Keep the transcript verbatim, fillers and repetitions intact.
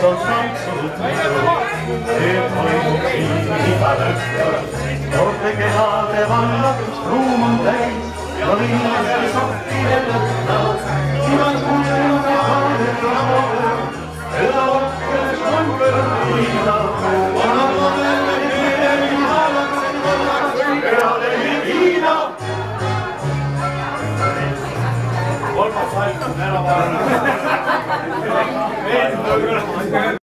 on tantsunud see toimub igal õhtul. Noorte kehade vallatust ruum on täis ja linnade sokkide lõhna. Igal kuulnud ja kaaded laud, elavad kes on kõrvina. Vanad ladele keegi halaks, peale Liina. Kolmas aeg on ära vaadata.